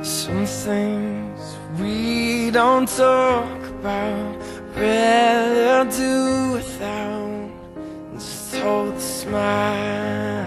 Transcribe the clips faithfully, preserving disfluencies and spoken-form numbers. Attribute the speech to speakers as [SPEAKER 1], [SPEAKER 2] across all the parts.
[SPEAKER 1] Some things we don't talk about, rather do without. Just hold the smile,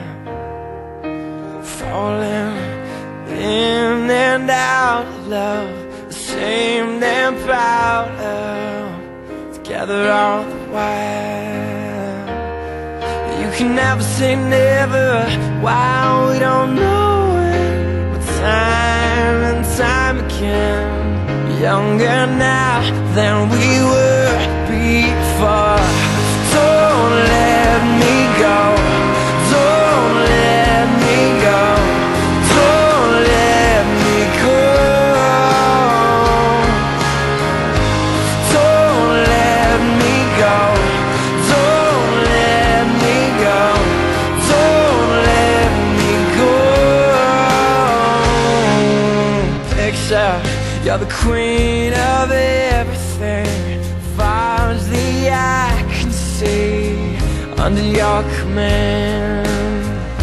[SPEAKER 1] falling in and out of love, ashamed and proud of, together all the while. You can never say never while we don't know it, but time and time again, younger now than we were before. Don't let me go, don't let me go, don't let me go, don't let me go, don't let me go, don't let me go. Picture you're the queen of everything, far as the eye can see, under your command.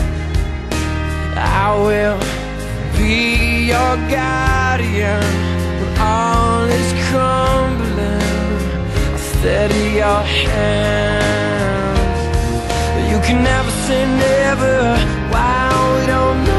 [SPEAKER 1] I will be your guardian when all is crumbling. I'll steady your hands. You can never say never while we don't know